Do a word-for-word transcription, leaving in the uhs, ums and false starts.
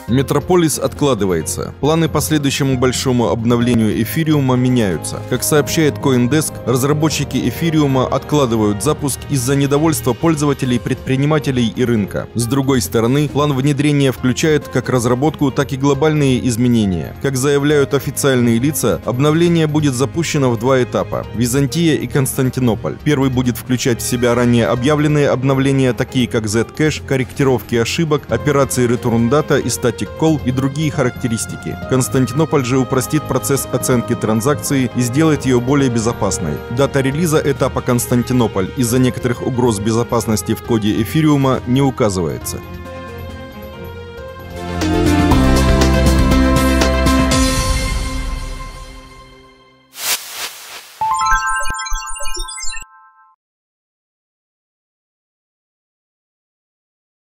Метрополис откладывается. Планы по следующему большому обновлению эфириума меняются. Как сообщает CoinDesk, разработчики эфириума откладывают запуск из-за недовольства пользователей, предпринимателей и рынка. С другой стороны, план внедрения включает как разработку, так и глобальные изменения. Как заявляют официальные лица, обновление будет запущено в два этапа – Византия и Константинополь. Первый будет включать в себя ранее объявленные обновления, такие как Zcash, корректировки ошибок, операции Return Data и Static Call и другие характеристики. Константинополь же упростит процесс оценки транзакции и сделает ее более безопасной. Дата релиза этапа Константинополь из-за некоторых угроз безопасности в коде эфириума не указывается.